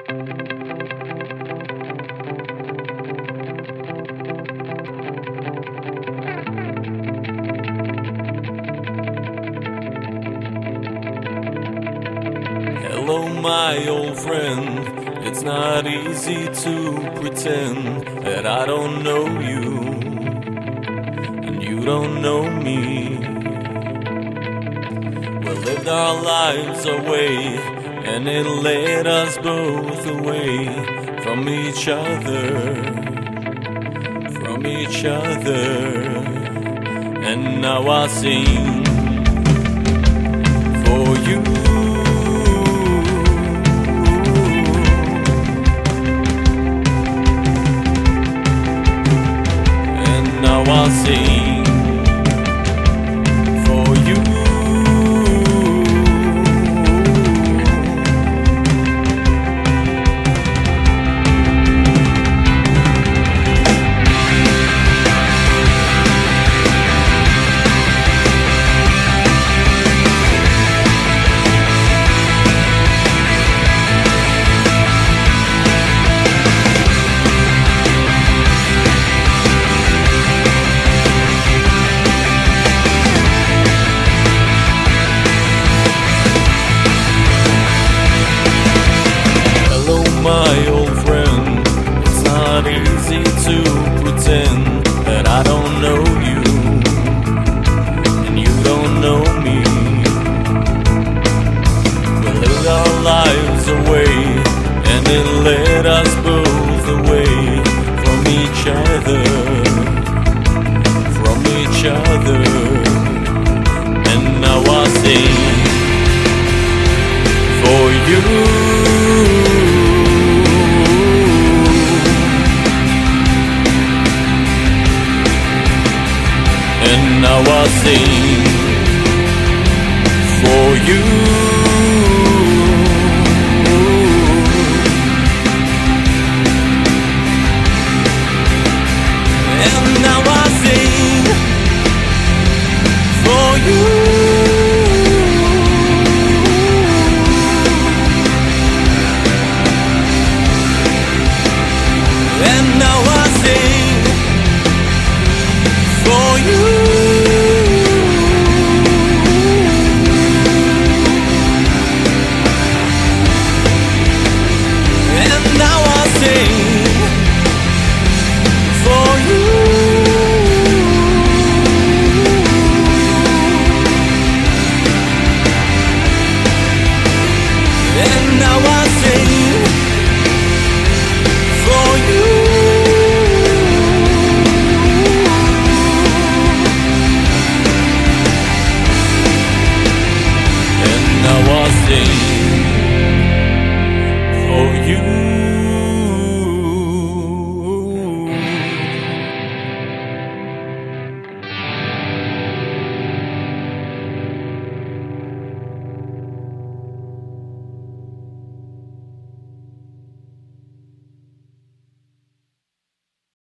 Hello, my old friend. It's not easy to pretend that I don't know you and you don't know me. We lived our lives away, and it led us both away from each other, from each other. And now I sing for you. I'll sing for you. My old friend, it's not easy to pretend that I don't know you and you don't know me. We lived our lives away, and it led us both away from each other, from each other. And now I sing for you.